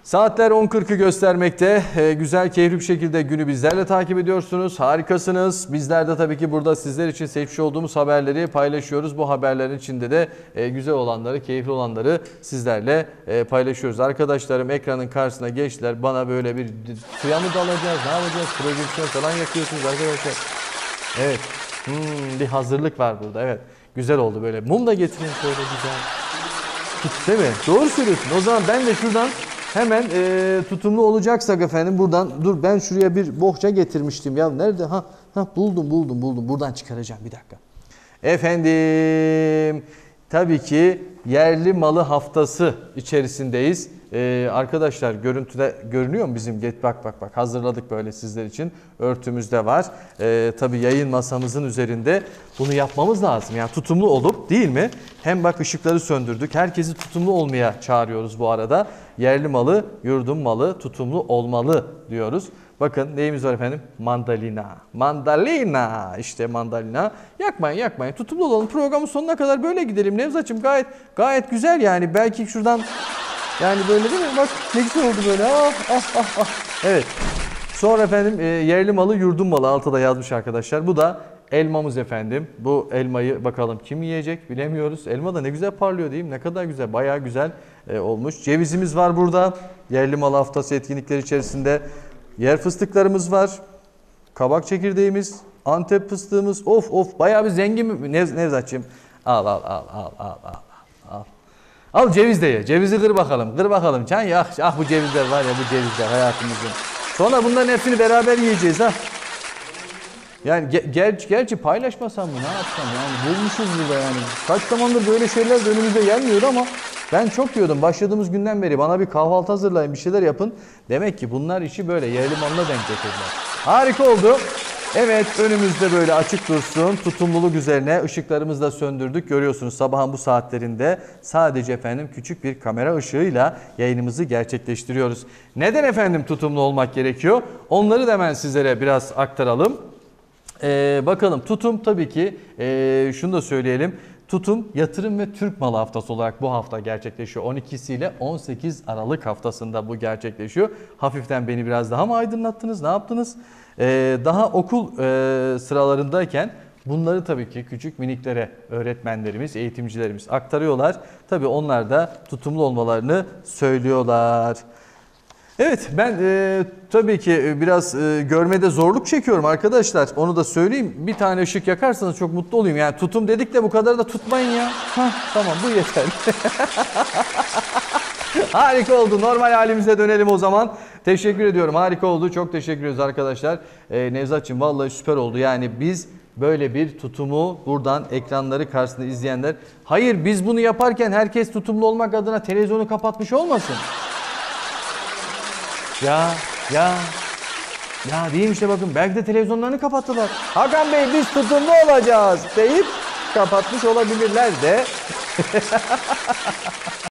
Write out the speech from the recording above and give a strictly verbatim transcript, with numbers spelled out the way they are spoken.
Saatler on kırkı göstermekte. Ee, güzel, keyifli bir şekilde günü bizlerle takip ediyorsunuz. Harikasınız. Bizler de tabii ki burada sizler için seçmiş olduğumuz haberleri paylaşıyoruz. Bu haberlerin içinde de e, güzel olanları, keyifli olanları sizlerle e, paylaşıyoruz. Arkadaşlarım ekranın karşısına geçtiler. Bana böyle bir suya mı dalacağız, ne yapacağız, projeksiyon falan yakıyorsunuz arkadaşlar. Evet. Hmm, bir hazırlık var burada. Evet. Güzel oldu böyle. Mum da getirin şöyle güzel. Tut, değil mi? Doğru söylüyorsun. O zaman ben de şuradan hemen e, tutumlu olacaksak efendim buradan dur ben şuraya bir bohça getirmiştim ya. Nerede? Ha, ha buldum buldum buldum. Buradan çıkaracağım bir dakika. Efendim tabii ki yerli malı haftası içerisindeyiz. Ee, arkadaşlar görüntüde görünüyor mu bizim? Bak bak bak hazırladık böyle sizler için. Örtümüz de var. Ee, tabii yayın masamızın üzerinde bunu yapmamız lazım. Yani tutumlu olup değil mi? Hem bak ışıkları söndürdük. Herkesi tutumlu olmaya çağırıyoruz bu arada. Yerli malı, yurdum malı, tutumlu olmalı diyoruz. Bakın neyimiz var efendim? Mandalina. Mandalina. İşte mandalina. Yakmayın yakmayın. Tutumlu olalım. Programın sonuna kadar böyle gidelim. Nevzat'cığım gayet gayet güzel yani. Belki şuradan yani böyle değil mi? Bak ne güzel oldu böyle. Ah, ah, ah, ah. Evet. Sonra efendim e, yerli malı, yurdum malı altta yazmış arkadaşlar. Bu da elmamız efendim. Bu elmayı bakalım kim yiyecek bilemiyoruz. Elma da ne güzel parlıyor değil mi? Ne kadar güzel. Bayağı güzel e, olmuş. Cevizimiz var burada. Yerli malı haftası etkinlikleri içerisinde. Yer fıstıklarımız var. Kabak çekirdeğimiz. Antep fıstığımız. Of of bayağı bir zengin. Nev, Nevzatçığım. Al al al al al al. Al. Al ceviz de ye. Cevizi kır bakalım. Kır bakalım. Can ya. Ah, ah bu cevizler var ya bu cevizler hayatımızın. Sonra bunların hepsini beraber yiyeceğiz ha. Yani ger gerçi, gerçi paylaşmasam mı ne yapsam yani bulmuşuz burada yani. Kaç zamandır böyle şeyler de önümüze gelmiyor ama ben çok diyordum başladığımız günden beri bana bir kahvaltı hazırlayın bir şeyler yapın. Demek ki bunlar işi böyle yerli malına denk getirdiler. Harika oldu. Evet önümüzde böyle açık dursun. Tutumluluk üzerine ışıklarımızı da söndürdük. Görüyorsunuz sabahın bu saatlerinde sadece efendim küçük bir kamera ışığıyla yayınımızı gerçekleştiriyoruz. Neden efendim tutumlu olmak gerekiyor? Onları da hemen sizlere biraz aktaralım. Ee, bakalım tutum tabii ki e, şunu da söyleyelim. Tutum yatırım ve Türk malı haftası olarak bu hafta gerçekleşiyor. on ikisi ile on sekiz Aralık haftasında bu gerçekleşiyor. Hafiften beni biraz daha mı aydınlattınız? Ne yaptınız? Ee, daha okul e, sıralarındayken bunları tabii ki küçük miniklere öğretmenlerimiz, eğitimcilerimiz aktarıyorlar. Tabii onlar da tutumlu olmalarını söylüyorlar. Evet ben e, tabii ki biraz e, görmede zorluk çekiyorum arkadaşlar. Onu da söyleyeyim. Bir tane ışık yakarsanız çok mutlu olayım. Yani tutum dedik de bu kadar da tutmayın ya. Hah, tamam bu yeter. Harika oldu. Normal halimize dönelim o zaman. Teşekkür ediyorum. Harika oldu. Çok teşekkür ediyoruz arkadaşlar. E, Nevzat'cığım vallahi süper oldu. Yani biz böyle bir tutumu buradan ekranları karşısında izleyenler. Hayır biz bunu yaparken herkes tutumlu olmak adına televizyonu kapatmış olmasın. Ya ya ya diyeyim işte bakın belki de televizyonlarını kapattılar. Hakan Bey biz tutumlu olacağız deyip kapatmış olabilirler de.